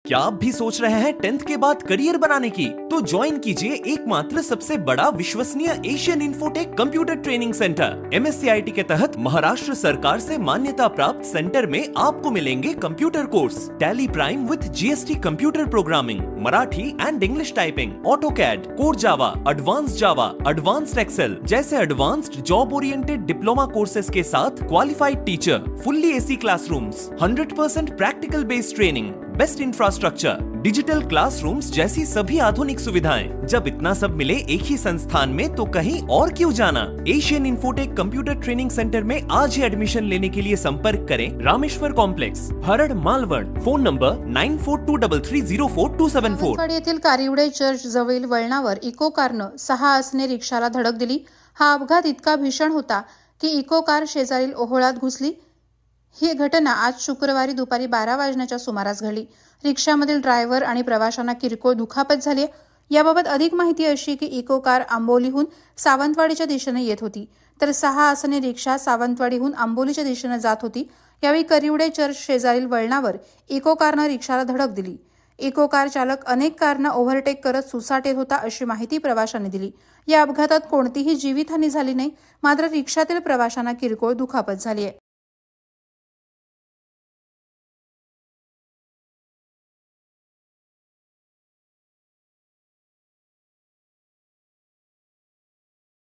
क्या आप भी सोच रहे हैं 10th के बाद करियर बनाने की? तो ज्वाइन कीजिए एकमात्र सबसे बड़ा विश्वसनीय Asian Infotech computer training centre. MSCIT के तहत महाराष्ट्र सरकार से मान्यता प्राप्त सेंटर में आपको मिलेंगे computer course, Tally Prime with GST computer programming, Marathi and English typing, AutoCAD, core Java, advanced Excel जैसे advanced job oriented diploma courses के साथ qualified teacher, fully AC classrooms, 100% practical based training, best infrastructure, digital classrooms जैसी सभी आधुनिक सुविधाएं। जब इतना सब मिले एक ही संस्थान में तो कहीं और क्यों जाना? Asian Infotech computer training centre में आज ही एडमिशन लेने के लिए संपर्क करें Rameshwar complex, Harad, Malvan. Phone number 9423304274। Sawantwadi येथील कारिवडे चर्च जवळील वळणावर इको कारनं 6 आसने रिक्षाला धडक दिली। हा अपघात इतका भीषण होता की इको कार शेजारील ओहोळात घुसली। ही घटना आज शुक्रवारी दुपारी 12 वाजण्याच्या सुमारास घडली। रिक्षामधील ड्रायव्हर आणि प्रवाशांना किरकोळ दुखापत झाली। याबाबत अधिक माहिती अशी की इको कार आंबोलीहून सावंतवाडीच्या दिशेने येत होती, तर 6 आसने रिक्षा सावंतवाडीहून आंबोलीच्या दिशेने जात होती। यावेळी करिवडे चर्च शेजारील वळणावर इको कारनं रिक्षाला धडक दिली। इको कार चालक अनेक कारना ओव्हरटेक करत सुसाट येत होता अशी माहिती प्रवाशांनी दिली। या अपघातात कोणतीही जीवितहानी झाली नाही, मात्र रिक्षातील प्रवाशांना किरकोळ दुखापत झाली आहे।